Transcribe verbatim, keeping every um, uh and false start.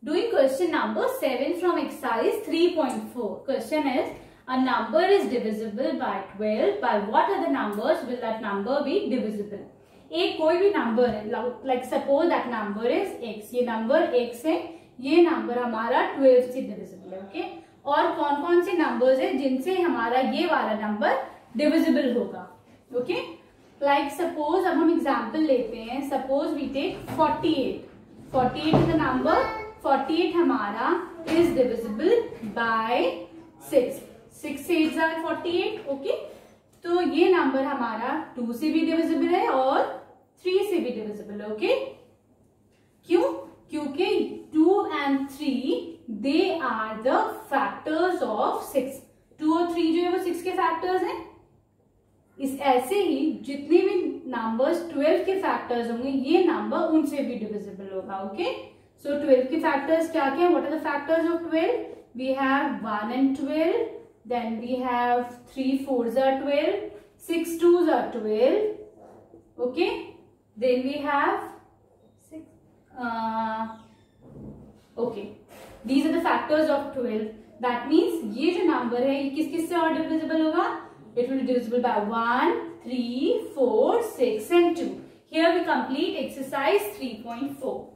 Doing question number seven from exercise three point four. Question is, a number is divisible by twelve. By what other numbers will that number be divisible? एक कोई भी number है, like suppose that number is x. ये number x है, ये number हमारा twelve से divisible है. ओके, और कौन कौन से नंबर्स है जिनसे हमारा ये वाला नंबर डिविजिबल होगा. ओके, लाइक सपोज अब हम एग्जांपल लेते हैं. Suppose we take forty eight. Forty eight is the number. Forty eight हमारा is divisible by six. Six eight are forty eight. Okay, तो ये नंबर हमारा टू से भी डिविजिबल है और थ्री से भी डिविजिबल है. ओके, क्यों? क्योंकि two and three they are the factors of six. Two और थ्री जो है वो सिक्स के फैक्टर्स हैं. इस ऐसे ही जितने भी नंबर्स ट्वेल्व के फैक्टर्स होंगे ये नंबर उनसे भी डिविजिबल होगा. ओके, सो ट्वेल्व के फैक्टर्स क्या क्या? What are the factors of twelve? We have one and twelve, then we have three fours are twelve, six twos are twelve. Okay, then we have six. Okay, these are the factors of twelve. That means ये जो number है ये किस किस से और divisible होगा? It will be divisible by one, three, four, six and two. Here we complete exercise three point four.